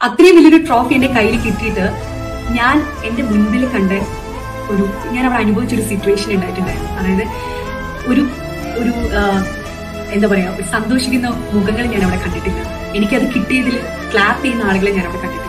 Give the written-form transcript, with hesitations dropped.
അത്രയും വലിയൊരു ട്രോഫി എന്റെ കയ്യിൽ കിട്ടിയിട്ട് ഞാൻ എന്റെ മുൻപിൽ കണ്ട ഞാൻ അവിടെ അനുഭവിച്ചൊരു സിറ്റുവേഷൻ ഉണ്ടായിട്ടുണ്ടായിരുന്നു. അതായത് ഒരു ഒരു എന്താ പറയാ, സന്തോഷിക്കുന്ന മുഖങ്ങൾ ഞാൻ അവിടെ കണ്ടിട്ടില്ല. എനിക്കത് കിട്ടിയതിൽ ക്ലാപ്പ് ചെയ്യുന്ന ആളുകളെ ഞാൻ അവിടെ കണ്ടിട്ടില്ല.